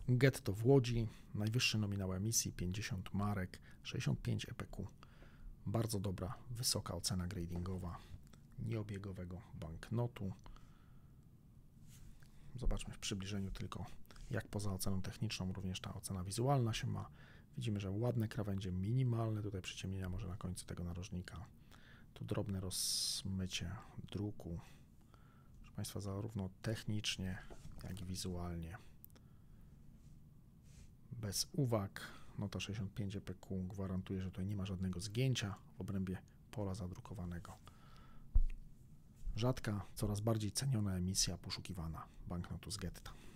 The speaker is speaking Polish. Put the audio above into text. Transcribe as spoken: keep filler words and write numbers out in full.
Getto w Łodzi, najwyższy nominał emisji pięćdziesiąt marek, sześćdziesiąt pięć E P Q. Bardzo dobra, wysoka ocena gradingowa nieobiegowego banknotu. Zobaczmy w przybliżeniu tylko, jak poza oceną techniczną również ta ocena wizualna się ma. Widzimy, że ładne krawędzie minimalne, tutaj przyciemnienia może na końcu tego narożnika. Tu drobne rozmycie druku. Proszę Państwa, zarówno technicznie, jak i wizualnie. Bez uwag. Nota sześćdziesiąt pięć E P Q gwarantuje, że tutaj nie ma żadnego zgięcia w obrębie pola zadrukowanego. Rzadka, coraz bardziej ceniona emisja poszukiwana banknotu z getta.